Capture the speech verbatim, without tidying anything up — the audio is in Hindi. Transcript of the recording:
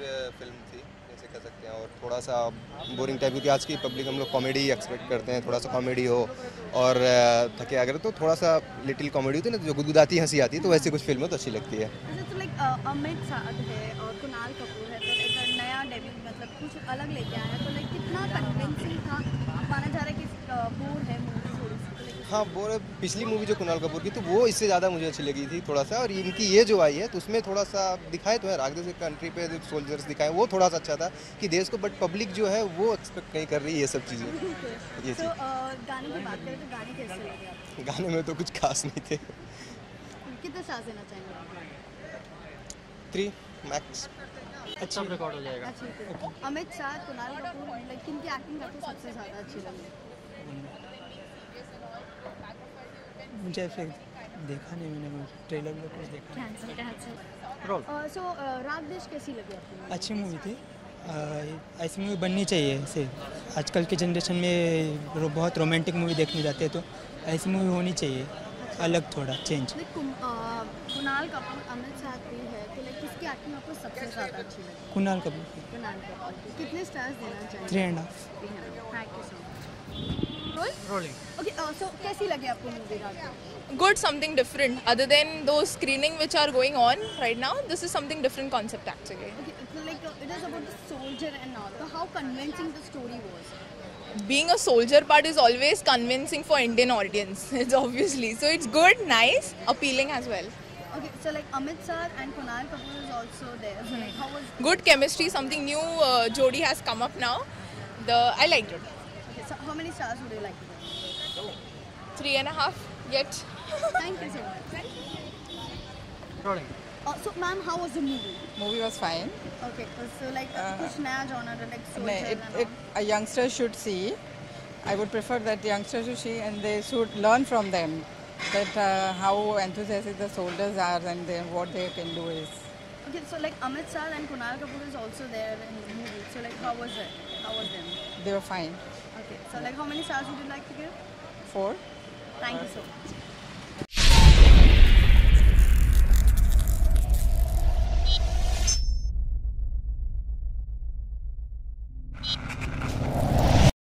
फिल्म थी जैसे कह सकते हैं, और थोड़ा सा बोरिंग टाइप, क्योंकि आज की पब्लिक हम लोग कॉमेडी एक्सपेक्ट करते हैं, थोड़ा सा कॉमेडी हो और थके अगर तो थोड़ा सा लिटिल कॉमेडी होती है ना, जो गुदगुदाती हंसी आती है, तो वैसे कुछ फिल्म तो अच्छी लगती है। अच्छा, तो लाइक अमित साध है और कुणाल कपूर है, तो लाइक नया डेब्यू मतलब कुछ अलग लेके आया है, तो लाइक कितना कन्विंसिंग था। माना जा रहा है कि बोर है मूवी थोड़ी सी, तो लाइक हाँ, बोर पिछली मूवी जो कुणाल कपूर की, तो वो इससे ज़्यादा मुझे अच्छी लगी थी थोड़ा सा, और इनकी ये जो आई है तो उसमें थोड़ा सा दिखाए तो है राग देश कंट्री पे जो सोल्जर्स दिखाए, वो थोड़ा सा अच्छा था कि देश को, बट पब्लिक जो है वो एक्सपेक्ट नहीं कर रही ये सब चीज़ें। ये तो चीज़ गाने की बात करें तो गाने कैसे लगे आपको? गाने में तो कुछ खास नहीं थे। कितने स्टार्स देना चाहेंगे आप? Three max. अच्छा रिकॉर्ड हो जाएगा। अच्छा, अमित शाह, कुणाल कपूर, लाइक किनकी एक्टिंग आपको सबसे ज़्यादा अच्छी लगी? मुझे फिर देखा नहीं मैंने, वो ट्रेलर में कुछ देखा नहीं। Cancel cancel. रोल सो राग देश कैसी लगी आपको? अच्छी मूवी थी। अ, ऐसी मूवी बननी चाहिए ऐसे। आजकल के जनरेशन में रो, बहुत रोमांटिक मूवी देखने जाते हैं, तो ऐसी मूवी होनी चाहिए, अलग थोड़ा चेंज। लाइक कुणाल कपूर, अमित शाह भी है, तो लाइक किसकी एक्टिंग आपको सबसे ज़्यादा अच्छी लगी? कुणाल कपूर की कुणाल कपूर की। कितने स्टार्स देना चाहिए? Three and half. Thank you so much. Role rolling. Okay, so कैसी लगी आपको मूवी राग देश? Good, something different other than those screening which are going on right now. This is something different concept actually. Okay, so like uh, it is about the soldier and all. So how convincing the story was? Being a soldier part is always convincing for Indian audience. It's obviously so it's good, nice, appealing as well. Okay, so like Amit Sir and Kunal Kapoor is also there. So like how was? Good chemistry, something new. Uh, Jodi has come up now. The I liked it. Okay, so how many stars would you like to give? Three and a half yet. Thank you so much. Rolling. Uh, so ma'am, how was the movie? Movie was fine. Okay, uh, so like uh, Uh, कुछ नया genre like No, soldier it, and it, a youngster should see. I would prefer that youngsters should see and they should learn from them that uh, how enthusiastic the soldiers are and they, what they can do is. all. Okay, so like Amit Sir and Kunal Kapoor is also there in the movie. So like how was it? How was them? They were fine. Okay, so like how many stars would you like to give? Four. Thank you so much.